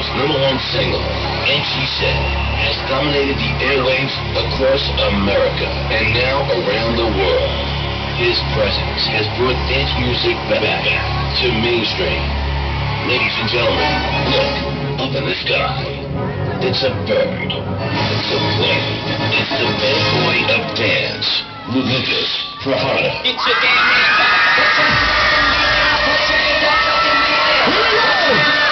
most #1 single, and she said, has dominated the airwaves across America and now around the world. His presence has brought dance music back to mainstream. Ladies and gentlemen, look up in the sky. It's a bird. It's a plane. It's the bad boy of dance, Lucas Prata. It's your damn